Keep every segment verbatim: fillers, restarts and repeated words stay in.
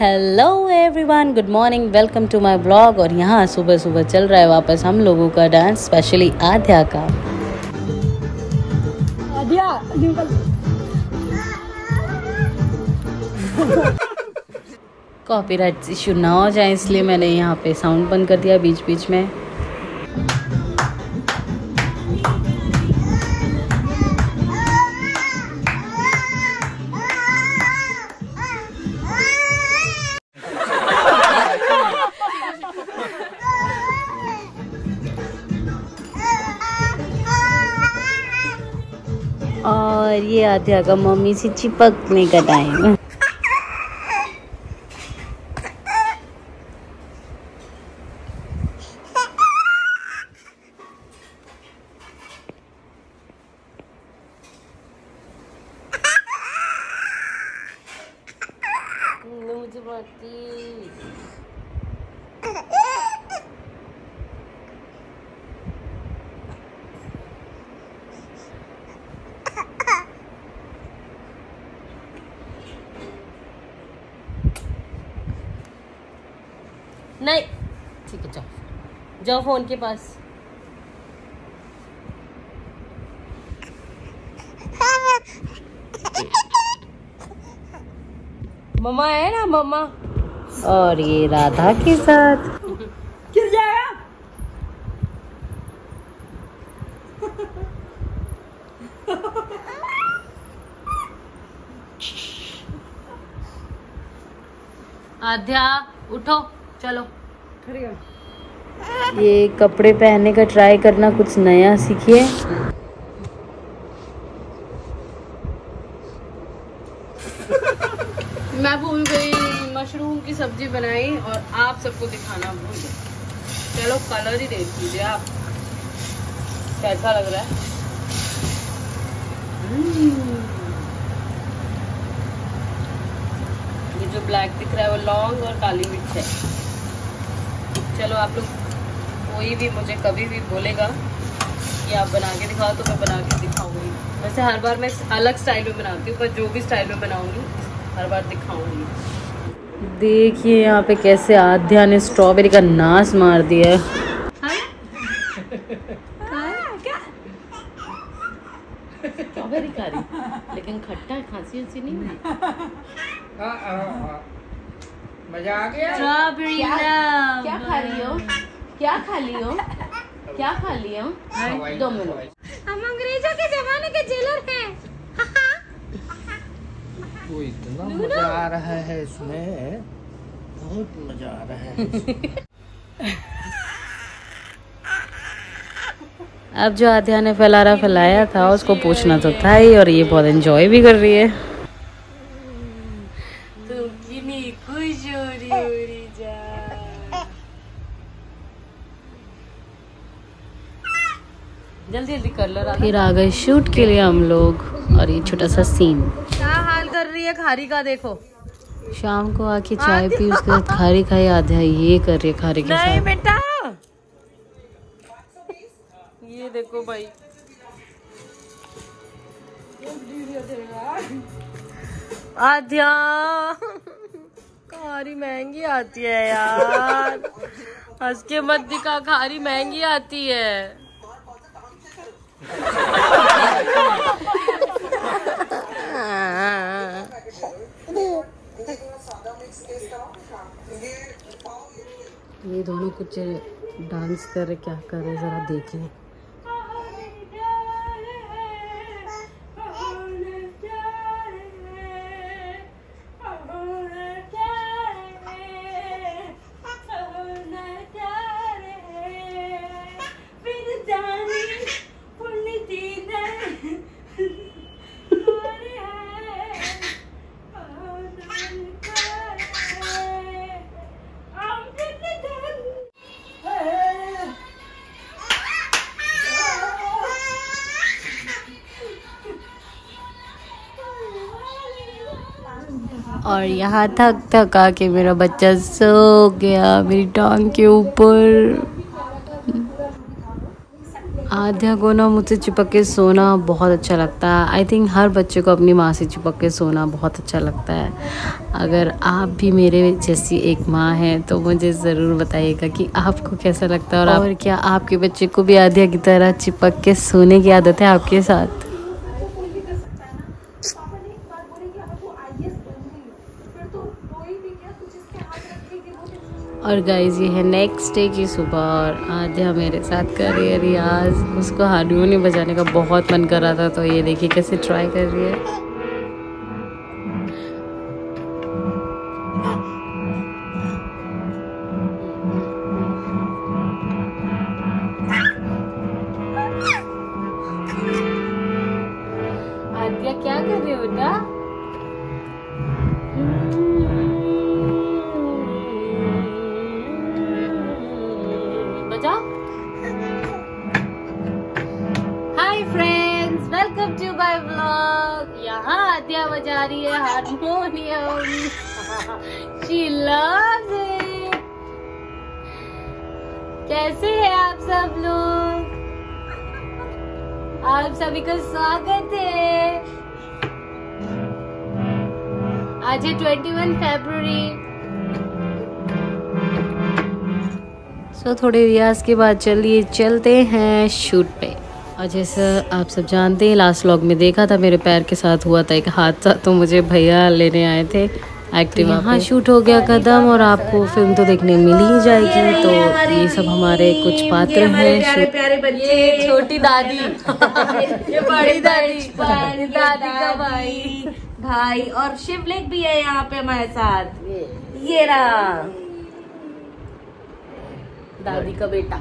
Hello everyone, good morning, welcome to my blog. और यहाँ सुबह सुबह चल रहा है वापस हम लोगों का डांस, स्पेशली आध्या का। आध्या कॉपीराइट इशू ना हो जाए इसलिए मैंने यहाँ पे साउंड बंद कर दिया बीच बीच में। और ये आध्या का मम्मी से चिपकने का टाइम। नहीं ठीक है, जाओ जाओ फोन के पास। मम्मा है ना, मम्मा। और ये राधा के साथ गिर जाएगा। आध्या उठो, चलो। ये कपड़े पहनने का ट्राई करना, कुछ नया सीखिए। मैं भूल गई मशरूम की सब्जी बनाई और आप सबको दिखाना भूल गई। चलो कलर ही देख लीजिए आप, कैसा लग रहा है। ये जो ब्लैक दिख रहा है वो लौंग और काली मिर्च है। चलो आप लोग, कोई भी मुझे कभी भी बोलेगा कि आप बना के दिखाओ तो मैं बना के दिखाऊंगी। वैसे हर बार मैं अलग स्टाइल में बनाती हूँ, पर जो भी स्टाइल में बनाऊंगी हर बार दिखाऊंगी। देखिए यहाँ पे कैसे आध्या ने स्ट्रॉबेरी का नाश मार दिया है। स्ट्रॉबेरी खा रही, लेकिन खट्टा खांसी उसी नहीं है। मजा आ गया। स्ट्रॉबेरी क्या, क्या खा रही हो? क्या खा ली हो? क्या खा ली हो? दो मिनट। हम अंग्रेजों के जमाने के जेलर हैं। वो इतना मजा आ रहा है इसमें, बहुत मजा आ रहा है। अब जो आध्या ने फैलारा फैलाया था उसको पूछना तो था ही, और ये बहुत एंजॉय भी कर रही है। तुम कितनी खुश हो रही हो रही जा। जल्दी जल्दी कर लो। फिर आ गए शूट के लिए हम लोग, और ये छोटा सा सीन। क्या हाल कर रही है खारी का, देखो। शाम को आके चाय पी, उसके साथ खारी खाई। आध्या ये कर रही है खारी के साथ। नहीं बेटा, ये देखो भाई, आध्या खारी महंगी आती है यार। हंस के मत दिखा, खारी महंगी आती है। ये दोनों कुछ डांस कर रहे, क्या कर रहे जरा देखिए। और यहाँ थक थक आके मेरा बच्चा सो गया मेरी टांग के ऊपर। आद्या को ना मुझसे चिपक के सोना बहुत अच्छा लगता है। आई थिंक हर बच्चे को अपनी माँ से चिपक के सोना बहुत अच्छा लगता है। अगर आप भी मेरे जैसी एक माँ हैं तो मुझे ज़रूर बताइएगा कि आपको कैसा लगता है, और, और क्या आपके बच्चे को भी आद्या की तरह चिपक के सोने की आदत है आपके साथ। और गाइज ये है नेक्स्ट डे की सुबह और आद्या मेरे साथ कर रही है रियाज। उसको हारमोनियम बजाने का बहुत मन कर रहा था, तो ये देखिए कैसे ट्राई कर रही है। आद्या क्या कर रही हो बेटा? Hi friends, welcome to my vlog. यहाँ आद्या बजा रही है हारमोनियम। She loves it. कैसे हैं आप सब लोग? आप सभी का स्वागत है। आज है इक्कीस फरवरी। तो थोड़े रियाज के बाद चलिए चलते हैं शूट पे। और जैसा आप सब जानते हैं, लास्ट व्लॉग में देखा था मेरे पैर के साथ हुआ था एक हादसा, तो मुझे भैया लेने आए थे एक्टिवा। यहाँ शूट हो गया खत्म और आपको फिल्म तो देखने मिल ही जाएगी। तो ये सब हमारे कुछ पात्र हैं। प्यारे प्यारे बच्चे, छोटी दादी, ये बड़ी दादी, दादी का भाई भाई और शिवलिंग भी है यहाँ पे हमारे साथ। ये रहा दादी का बेटा।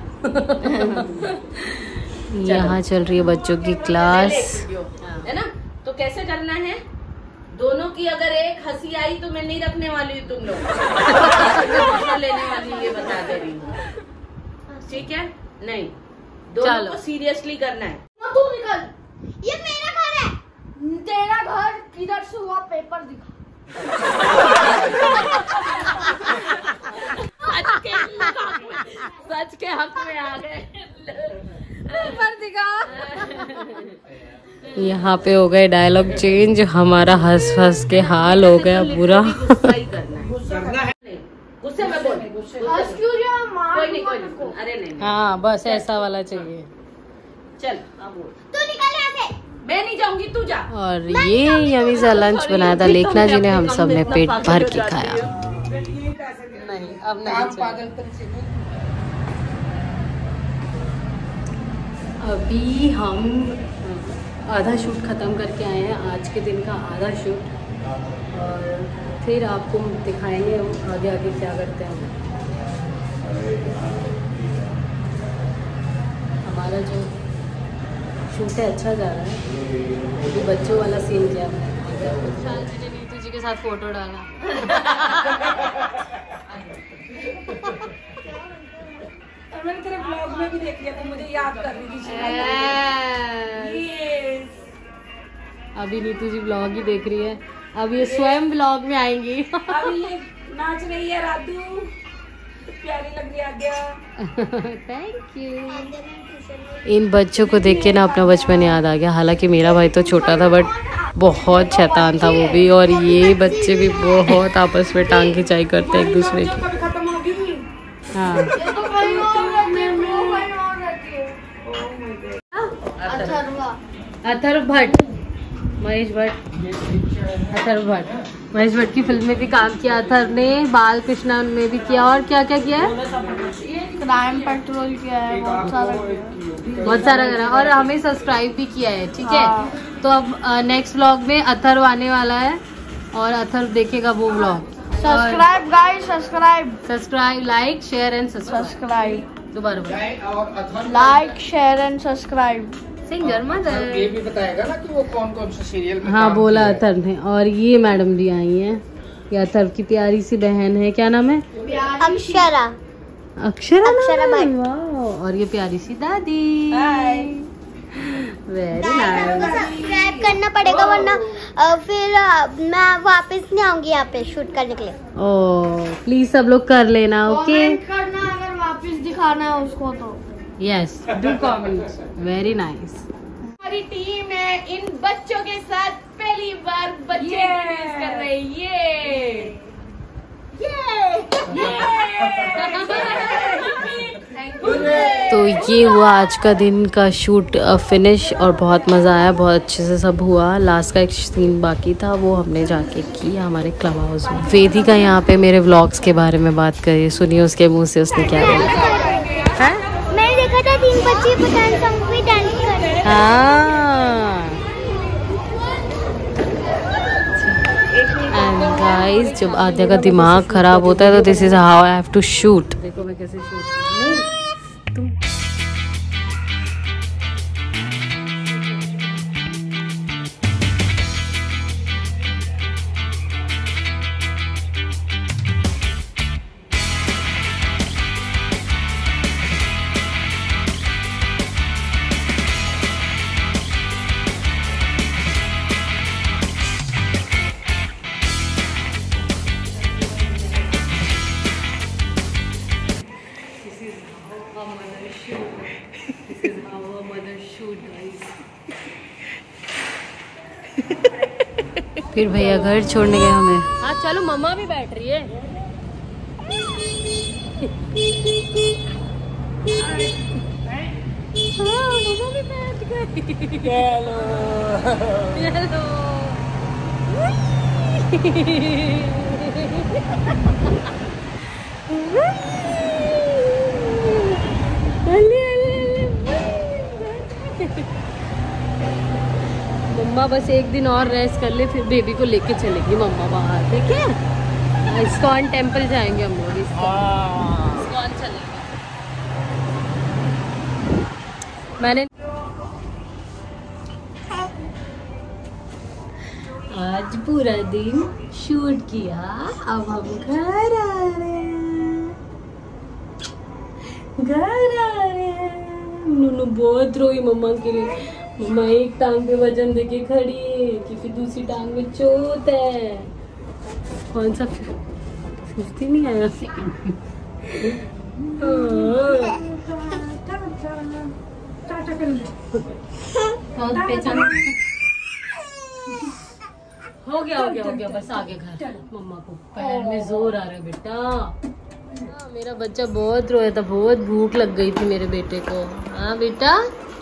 यहाँ चल रही है बच्चों की क्लास, है ना। तो कैसे करना है, दोनों की अगर एक हंसी आई तो मैं नहीं रखने वाली हूँ, तुम लोग लेने वाली हूँ, ये बता दे रही हूँ, ठीक है? नहीं, दोनों को सीरियसली करना है। तू निकल, ये मेरा घर है। तेरा घर किधर से हुआ, पेपर दिखा। सच के हक में आ गए। पेपर दिखा। यहाँ पे हो गए डायलॉग चेंज। हमारा हंस हंस के हाल हो गया बुरा। गुस्से में बोल, कोई नहीं कोई नहीं, अरे नहीं, हाँ बस ऐसा वाला चाहिए। चल अब बोल। तू निकल यहाँ से। मैं नहीं जाऊंगी, तू जा। और ये यमी सा लंच बनाया था लेखना जी ने, हम सब ने पेट भर के खाया। नहीं अब नहीं। अभी हम आधा शूट ख़त्म करके आए हैं, आज के दिन का आधा शूट, और फिर आपको दिखाएंगे हम आगे आगे क्या करते हैं। हमारा जो शूट है अच्छा जा रहा है। अभी बच्चों वाला सीन किया शायद जी ने नीतू जी के साथ फोटो डाला। मैंने तेरे ब्लॉग में भी देख लिया, तो मुझे याद कर रही थी। अभी नीतू जी ब्लॉग ही देख रही है, अब ये स्वयं ब्लॉग में आएंगी। अभी ये नाच रही है राधू, प्यारी लग रही है आद्या। Thank you. इन बच्चों को देख के ना अपना बचपन याद आ गया। हालांकि मेरा भाई तो छोटा था बट बहुत शैतान था वो भी, और ये बच्चे भी बहुत आपस में टांग खिंचाई करते हैं एक दूसरे की। हाँ अथर्व भट्ट, महेश भट्ट, अथर्व भट्ट महेश भट्ट की फिल्म में भी काम किया अथर्व ने, बाल कृष्णा में भी किया, और क्या क्या किया है, क्राइम पेट्रोल किया है, बहुत सारा बहुत सारा करा, और हमें सब्सक्राइब भी किया है। ठीक है, तो अब नेक्स्ट व्लॉग में अथर्व आने वाला है और अथर्व देखेगा वो vlog. Subscribe guys, subscribe subscribe, like, share and subscribe. दोबारा like, share and subscribe. Singer mother ये भी बताएगा ना कि वो कौन कौन सा सीरियल में हाँ काम बोला किया है। अथर्व ने। और ये मैडम भी आई हैं, ये अथर्व की प्यारी सी बहन है, क्या नाम है? अक्षरा। अक्षरा अक्षरा नाम है? भट्ट। वाह। और ये प्यारी सी दादी। Very nice. सब्सक्राइब करना पड़ेगा वरना अ, फिर अ, मैं वापस नहीं आऊंगी यहाँ पे शूट करने के लिए। ओ प्लीज सब लोग कर लेना, ओके? करना अगर वापस दिखाना है उसको तो। Yes, do comment, very nice. हमारी टीम है इन बच्चों के साथ पहली बार बच्चे इंट्रोड्यूस कर रहे हैं। ये तो ये हुआ आज का दिन का शूट फिनिश और बहुत मज़ा आया, बहुत अच्छे से सब हुआ। लास्ट का एक सीन बाकी था, वो हमने जाके किया हमारे क्लब हाउस में। वेदिका यहाँ पे मेरे व्लॉग्स के बारे में बात करी, सुनिए उसके मुंह से उसने क्या बोला। मैंने देखा था तीन बच्चे पठान सॉन्ग पे डांस कर रहे हैं। हाँ, एंड गाइस जब आद्या का दिमाग खराब होता है तो this is how I have to shoot. देखो मैं कैसे शूट तुम फिर भैया घर छोड़ने गए हमें। हाँ चलो, मम्मा भी बैठ रही है। हाँ, मम्मा भी बैठ गई। Hello hello. मम्मा बस एक दिन और रेस्ट कर ले, फिर बेबी को लेके चलेगी मम्मा बाहर, ठीक है? इस्कॉन टेम्पल जाएंगे हम लोग, इस्कॉन चलेंगे। मैंने आज पूरा दिन शूट किया, अब हम घर आ रहे हैं, घर आ रहे हैं। नूनू बहुत रोई मम्मा के लिए। मम्मा एक टांग पे वजन देके खड़ी है क्योंकि दूसरी टांग में चोट है। कौन सा फिफ्टी नहीं आया? पहचान हो गया हो गया हो गया बस आगे घर। मम्मा को पैर में जोर आ रहा है बेटा। हाँ, मेरा बच्चा बहुत रोया था, बहुत भूख लग गई थी मेरे बेटे को। हाँ बेटा,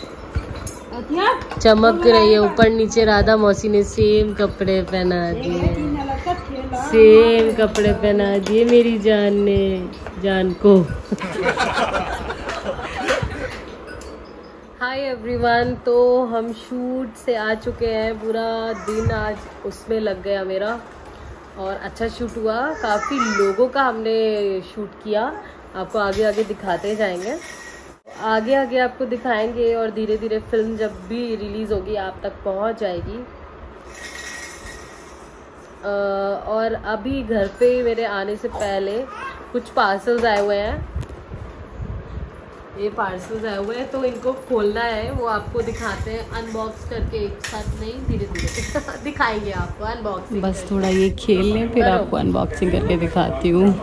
चमक रही है ऊपर नीचे। राधा मौसी ने सेम कपड़े पहना दिए, सेम कपड़े पहना दिए मेरी जान ने, जान को। हाय एवरीवन, तो हम शूट से आ चुके हैं। पूरा दिन आज उसमें लग गया मेरा और अच्छा शूट हुआ। काफ़ी लोगों का हमने शूट किया, आपको आगे आगे दिखाते जाएंगे, आगे आगे आपको दिखाएंगे और धीरे धीरे फिल्म जब भी रिलीज़ होगी आप तक पहुंच जाएगी। और अभी घर पे मेरे आने से पहले कुछ पार्सल्स आए हुए हैं, ये पार्सल्स आए हुए हैं तो इनको खोलना है, वो आपको दिखाते हैं अनबॉक्स करके, एक साथ नहीं धीरे धीरे दिखाएंगे आपको अनबॉक्सिंग। बस थोड़ा ये खेल लें फिर आपको अनबॉक्सिंग करके दिखाती हूँ।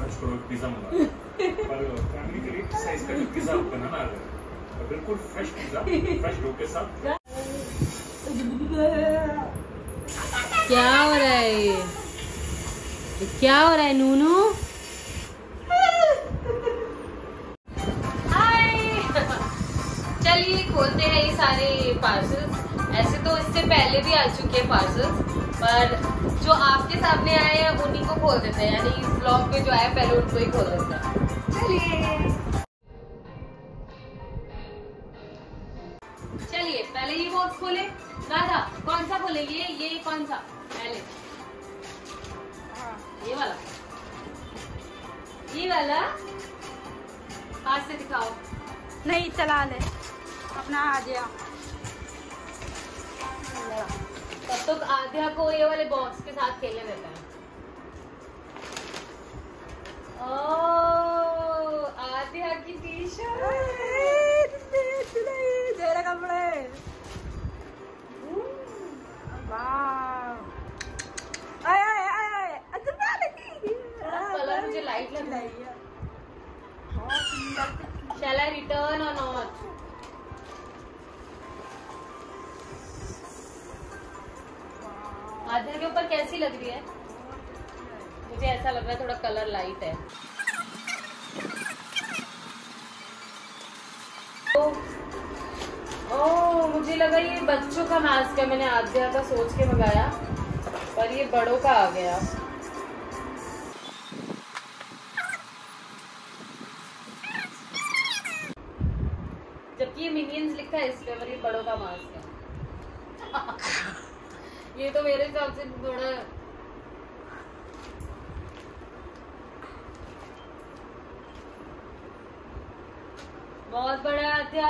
बिल्कुल फ्रेश पिज़्ज़ा, फ्रेश डो के साथ। क्या हो रहा है ये? क्या हो रहा है नूनू? चलिए खोलते हैं ये सारे पार्सल्स। ऐसे तो इससे पहले भी आ चुके हैं पार्सल्स, पर जो आपके सामने आए हैं उन्हीं को खोल देते हैं, यानी इस ब्लॉग में जो आए पहले उनको ही खोल देते हैं। चलिए चलिए पहले ये बॉक्स खोले। राधा कौन सा खोले? ये ये कौन सा? पहले ये वाला, ये वाला हाथ से दिखाओ। नहीं चला ले अपना आ गया। तब तो आद्या को ये वाले बॉक्स के साथ खेलने देता है। ओह, आद्या की टी शर्ट, तेरे कपड़े, आए आए आए अच्छा लगी। कलर मुझे लाइट लग रही है। Shall I return or not? आधे के ऊपर कैसी लग रही है? मुझे ऐसा लग रहा है थोड़ा कलर लाइट है। तो ओह, मुझे लगा ये बच्चों का मास्क है, मैंने आध्या का सोच के मंगाया, पर ये बड़ों का आ गया। जबकि ये मिनियंस लिखा है इस पे, पर ये बड़ों का मास्क है। ये तो मेरे हिसाब से थोड़ा बहुत बड़ा आध्या,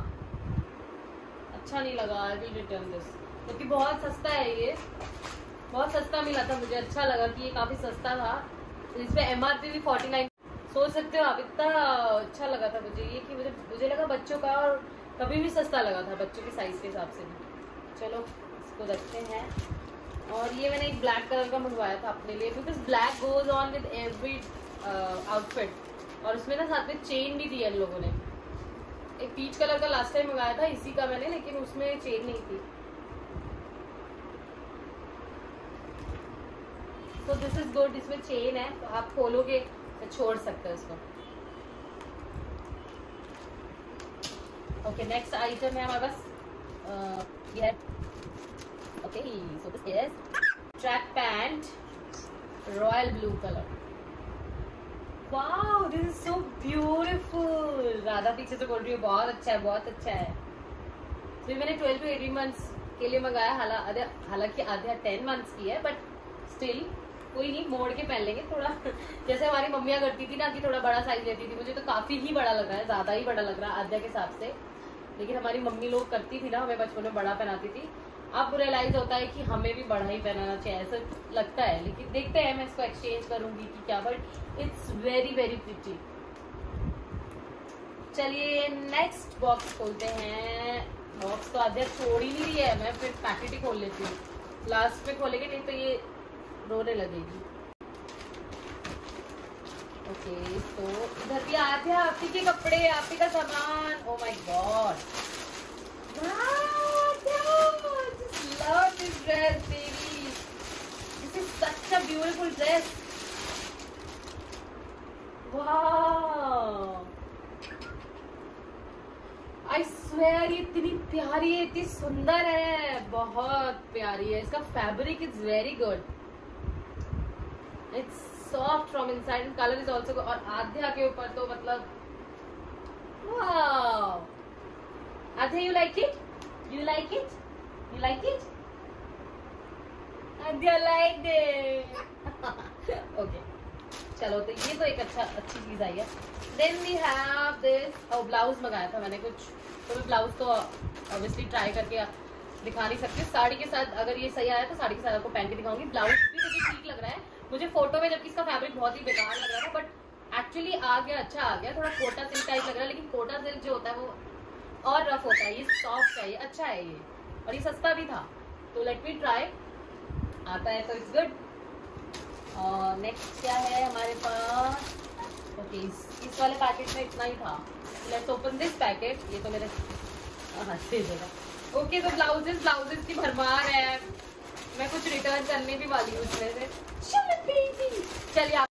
अच्छा नहीं लगा। आई विल रिटर्न दिस, क्योंकि बहुत सस्ता है ये, बहुत सस्ता मिला था, मुझे अच्छा लगा कि ये काफी सस्ता था। तो इस पे एमआरपी भी फोर्टी नाइन, सोच सकते हो आप, इतना अच्छा लगा था मुझे ये कि मुझे मुझे लगा बच्चों का, और कभी भी सस्ता लगा था बच्चों की साइज के हिसाब से भी। चलो इसको रखते हैं। और ये मैंने एक ब्लैक कलर का मंगवाया था अपने लिए, because black goes on with every outfit, और उसमें ना साथ में चेन भी दी है इन लोगों ने। एक पीच कलर का लास्ट टाइम मंगाया था इसी का मैंने, लेकिन उसमें चेन नहीं थी। तो दिस इज गुड, इसमें चेन है तो आप खोलोगे तो छोड़ सकते हो इसको। ओके, नेक्स्ट आइटम है हमारे पास ये। Okay, so this is track pant royal blue colour. Wow, this is so beautiful. Radha पीछे से बोल रही है बहुत अच्छा है, बहुत अच्छा है। तो मैंने ट्वेल्व टू एटीन मंथ्स के लिए मंगाया, हालांकि आधे टेन मंथ्स की है, बट स्टिल कोई नहीं, मोड़ के पहन लेंगे थोड़ा। जैसे हमारी मम्मियाँ करती थी ना कि थोड़ा बड़ा साइज लेती थी, मुझे तो काफी ही बड़ा लग रहा है, ज्यादा ही बड़ा लग रहा है आध्या के हिसाब से, लेकिन हमारी मम्मी लोग करती थी ना, हमें बचपन में बड़ा पहनाती थी। अब रियलाइज होता है कि हमें भी बड़ा ही पहनाना चाहिए, ऐसा लगता है। लेकिन देखते हैं, मैं इसको एक्सचेंज करूंगी कि क्या, but it's very very pretty. चलिए नेक्स्ट बॉक्स खोलते हैं। बॉक्स तो आध्या छोड़ ही नहीं रही है, मैं फिर पैकेट ही खोल लेती हूँ, लास्ट में खोलेंगे नहीं तो ये रोने लगेगी। ओके, तो इधर भी आध्या आप ही के कपड़े, आप ही का सामान। Oh my god, love this dress, baby. This is such a beautiful dress. Wow. I swear ये इतनी प्यारी है, इतनी सुंदर है, बहुत प्यारी है। इसका fabric is very good, it's soft from inside and colour is also. और आध्या के ऊपर तो मतलब wow. Aadhya, you like it? You like it? You like it? Adya liked it. Okay. चलो, तो ये तो एक अच्छा अच्छी चीज आई है। Then we have this, और ब्लाउज मंगाया था मैंने कुछ, तो ब्लाउज तो ऑब्वियसली ट्राई करके दिखा नहीं सकती। साड़ी के साथ अगर ये सही आया तो साड़ी के साथ आपको पहन के दिखाऊंगी। ब्लाउज भी मुझे ठीक लग रहा है मुझे फोटो में, जबकि इसका फैब्रिक बहुत ही बेकार लग रहा था, बट एक्चुअली आ गया, अच्छा आ गया। थोड़ा कोटा सिल्क टाइप लग रहा है, लेकिन कोटा सिल्क जो होता है वो और रफ होता है, ये सॉफ्ट है, ये अच्छा है ये, और ये सस्ता भी था। तो लेट मी ट्राई, आता है तो इट्स गुड। और नेक्स्ट क्या है हमारे पास? ओके, इस, इस वाले पैकेट में इतना ही था। Let's open this packet. ये तो मेरे हाँ दे देगा। ओके, तो ब्लाउजेस ब्लाउजेस की भरमार है, मैं कुछ रिटर्न करने भी वाली हूँ उसमें से। चलिए आप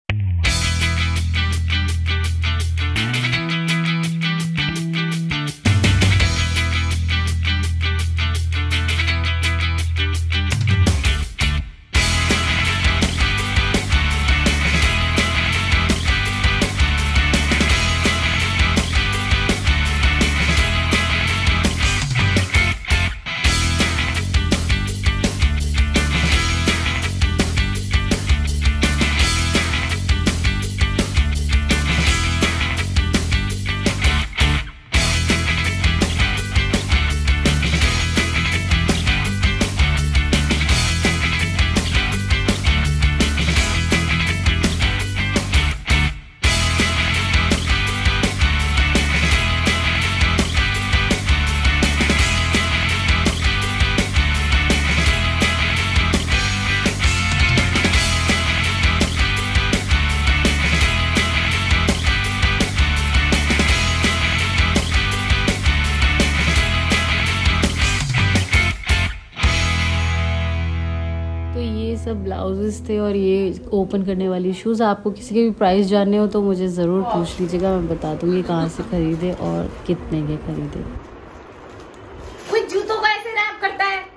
तो ये सब ब्लाउजेस थे और ये ओपन करने वाली शूज़। आपको किसी के भी प्राइस जानने हो तो मुझे ज़रूर पूछ लीजिएगा, मैं बता दूँगी कहाँ से ख़रीदे और कितने के ख़रीदे। कोई जूतों को ऐसे रैप करता है,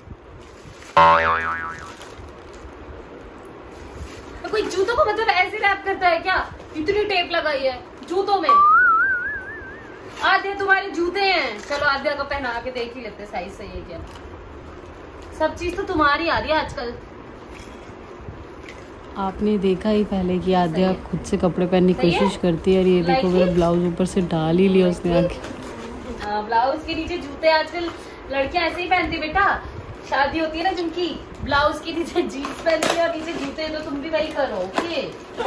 तो कोई जूतों को मतलब ऐसे रैप करता है क्या? इतनी टेप लगाई है जूतों में। आधे तुम्हारे जूते हैं, चलो आधे को पहना के देख ही लेते साइज सही है क्या। सब चीज तो तुम्हारी आ रही है आजकल। आपने देखा ही पहले कि आद्या खुद से कपड़े पहनने की कोशिश करती है और ये देखो मेरा ब्लाउज ऊपर से डाल ही लिया उसने आके। ब्लाउज के नीचे जूते आजकल लड़कियां ऐसे ही पहनती बेटा। शादी होती है ना जिनकी, ब्लाउज के नीचे जीन्स पहनती है और नीचे जूते, तो तुम भी वही करो। Okay,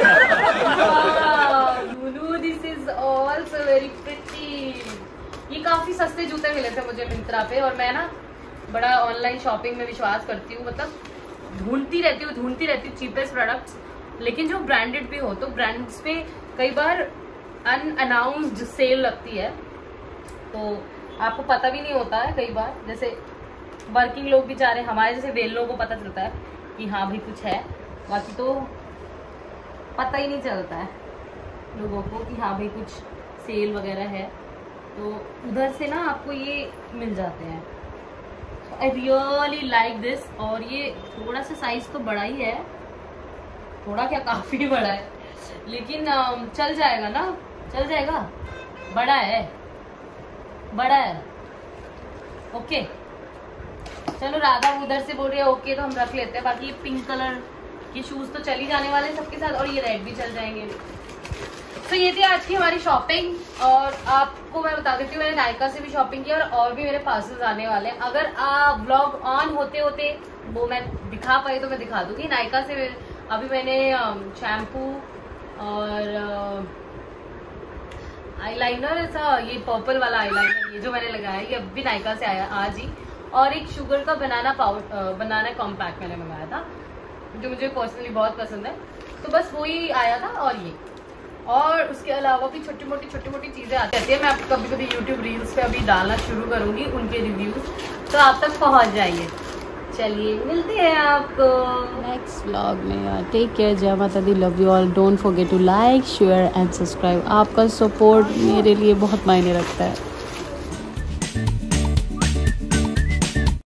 this is also very pretty. ये काफी सस्ते जूते मिले थे मुझे मिंत्रा पे, और मैं ना बड़ा ऑनलाइन शॉपिंग में विश्वास करती हूँ, मतलब ढूंढती रहती हूँ ढूंढती रहती हूँ चीपेस्ट प्रोडक्ट्स, लेकिन जो ब्रांडेड भी हो। तो ब्रांड्स पे कई बार अनअनाउंस्ड सेल लगती है, तो आपको पता भी नहीं होता है कई बार। जैसे वर्किंग लोग बेचारे हमारे जैसे वेलों को पता चलता है कि हाँ भाई कुछ है, बाकी तो पता ही नहीं चलता है लोगों को कि हाँ भाई कुछ सेल वगैरह है। तो उधर से ना आपको ये मिल जाते हैं। I really like this. और ये थोड़ा सा साइज तो बड़ा ही है, थोड़ा क्या काफी बड़ा है, लेकिन चल जाएगा ना, चल जाएगा। बड़ा है, बड़ा है। ओके चलो, राधा उधर से बोल रही है ओके, तो हम रख लेते हैं। बाकी ये पिंक कलर के शूज तो चल ही जाने वाले हैं सबके साथ, और ये रेड भी चल जाएंगे। तो ये थी आज की हमारी शॉपिंग। और आपको मैं बता देती हूँ, मैंने नायका से भी शॉपिंग की और और भी मेरे पार्सल्स आने वाले हैं। अगर आप व्लॉग ऑन होते होते वो मैं दिखा पाई तो मैं दिखा दूंगी। नायका से अभी मैंने शैम्पू और आईलाइनर, ऐसा ये पर्पल वाला आईलाइनर, ये जो मैंने लगाया ये अभी नायका से आया आज ही। और एक शुगर का बनाना पाउडर, बनाना कॉम्पैक्ट मैंने मंगाया था, जो मुझे पर्सनली बहुत पसंद है। तो बस वही आया था। और ये, और उसके अलावा भी छोटी मोटी छोटी मोटी चीजें आती रहती है। मैं आपको कभी कभी यूट्यूब रील्स पे अभी डालना शुरू करूंगी, उनके रिव्यूज तो आप तक पहुंच जाएंगे। चलिए मिलते हैं आपको नेक्स्ट व्लॉग में। टेक केयर, जय माता दी, love you all. Don't forget to like, share and subscribe. आपका सपोर्ट मेरे लिए बहुत मायने रखता है।